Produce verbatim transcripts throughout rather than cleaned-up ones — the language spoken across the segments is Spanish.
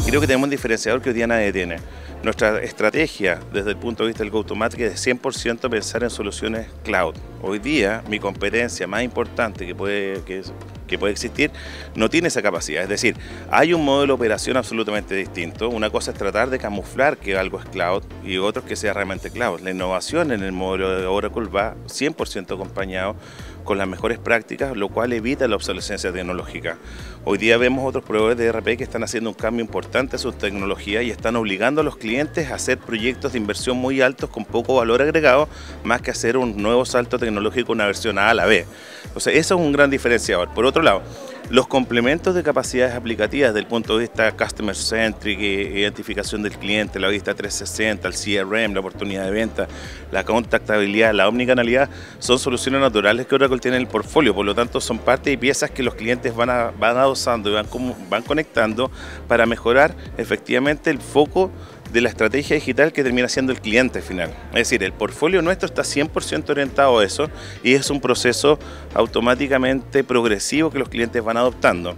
Creo que tenemos un diferenciador que hoy día nadie tiene. Nuestra estrategia desde el punto de vista del go-to-market es de cien por ciento pensar en soluciones cloud. Hoy día mi competencia más importante que puede, que, que puede existir no tiene esa capacidad. Es decir, hay un modelo de operación absolutamente distinto. Una cosa es tratar de camuflar que algo es cloud y otro es que sea realmente cloud. La innovación en el modelo de Oracle va cien por ciento acompañado con las mejores prácticas, lo cual evita la obsolescencia tecnológica. Hoy día vemos otros proveedores de E R P que están haciendo un cambio importante en sus tecnologías y están obligando a los clientes a hacer proyectos de inversión muy altos con poco valor agregado, más que hacer un nuevo salto tecnológico, una versión A a la B. Entonces, eso es un gran diferenciador. Por otro lado, los complementos de capacidades aplicativas desde el punto de vista Customer Centric, identificación del cliente, la vista trescientos sesenta, el C R M, la oportunidad de venta, la contactabilidad, la omnicanalidad, son soluciones naturales que Oracle tiene en el portfolio, por lo tanto son parte de piezas que los clientes van, a, van adosando y van, van conectando para mejorar efectivamente el foco de la estrategia digital que termina siendo el cliente final. Es decir, el portfolio nuestro está cien por ciento orientado a eso y es un proceso automáticamente progresivo que los clientes van adoptando.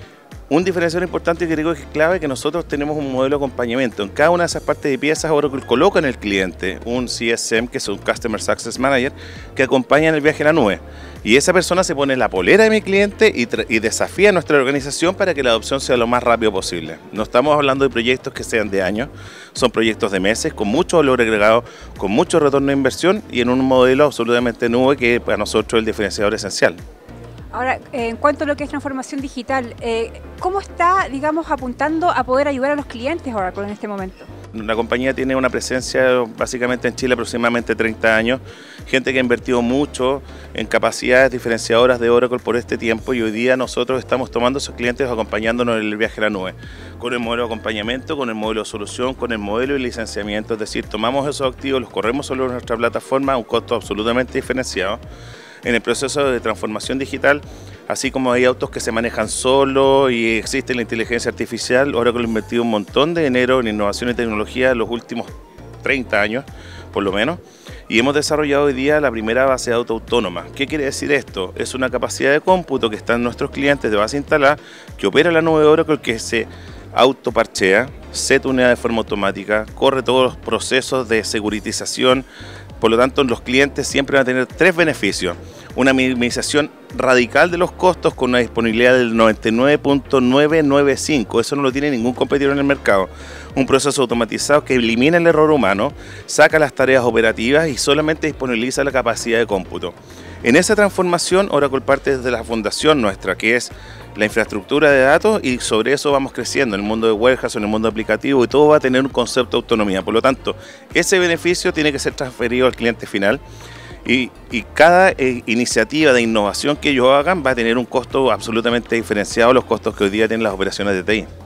Un diferenciador importante que creo que es clave es que nosotros tenemos un modelo de acompañamiento. En cada una de esas partes de piezas Oracle coloca en el cliente un C S M, que es un Customer Success Manager, que acompaña en el viaje a la nube. Y esa persona se pone la polera de mi cliente y, y desafía a nuestra organización para que la adopción sea lo más rápido posible. No estamos hablando de proyectos que sean de años, son proyectos de meses, con mucho valor agregado, con mucho retorno de inversión y en un modelo absolutamente nube que para nosotros es el diferenciador esencial. Ahora, eh, en cuanto a lo que es transformación digital, eh, ¿cómo está, digamos, apuntando a poder ayudar a los clientes Oracle en este momento? La compañía tiene una presencia básicamente en Chile aproximadamente treinta años, gente que ha invertido mucho en capacidades diferenciadoras de Oracle por este tiempo y hoy día nosotros estamos tomando a esos clientes acompañándonos en el viaje a la nube, con el modelo de acompañamiento, con el modelo de solución, con el modelo de licenciamiento, es decir, tomamos esos activos, los corremos sobre nuestra plataforma a un costo absolutamente diferenciado. En el proceso de transformación digital, así como hay autos que se manejan solo y existe la inteligencia artificial, Oracle ha invertido un montón de dinero en innovación y tecnología en los últimos treinta años, por lo menos, y hemos desarrollado hoy día la primera base de datos autónoma. ¿Qué quiere decir esto? Es una capacidad de cómputo que está en nuestros clientes de base instalada, que opera la nube de Oracle, que se autoparchea, se tunea de forma automática, corre todos los procesos de securitización. Por lo tanto, los clientes siempre van a tener tres beneficios. Una minimización radical de los costos con una disponibilidad del noventa y nueve punto novecientos noventa y cinco. Eso no lo tiene ningún competidor en el mercado. Un proceso automatizado que elimina el error humano, saca las tareas operativas y solamente disponibiliza la capacidad de cómputo. En esa transformación, Oracle parte desde la fundación nuestra, que es la infraestructura de datos, y sobre eso vamos creciendo en el mundo de warehouse, en el mundo aplicativo, y todo va a tener un concepto de autonomía. Por lo tanto, ese beneficio tiene que ser transferido al cliente final y, y cada eh, iniciativa de innovación que ellos hagan va a tener un costo absolutamente diferenciado a los costos que hoy día tienen las operaciones de T I.